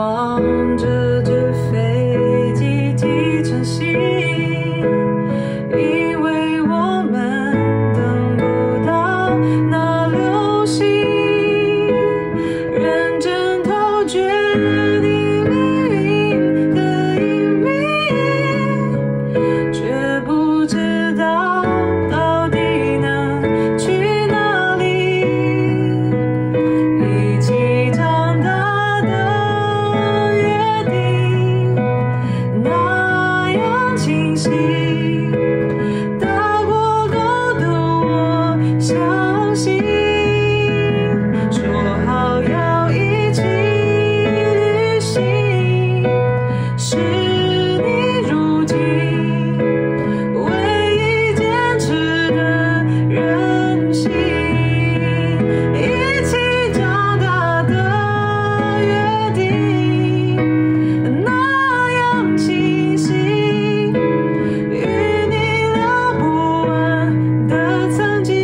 望着这飞机提成行，因为我们等不到那流星，认真头决定命运的隐秘，却不知道到底能去哪里。一起长大的约定，那样清晰，大过头的我相信，说好要一起旅行，是你如今唯一坚持的任性。一起长大的约定，那样清晰，与你聊不完的曾经，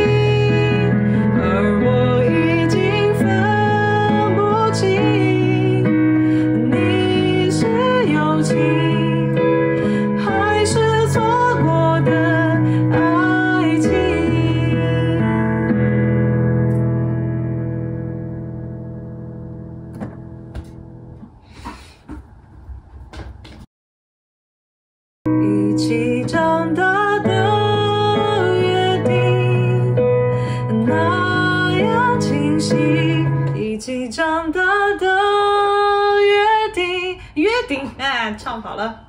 而我已经分不清，你是友情，还是错过的爱情。一起长大的约定，那样清晰。一起长大的约定，哎，唱好了。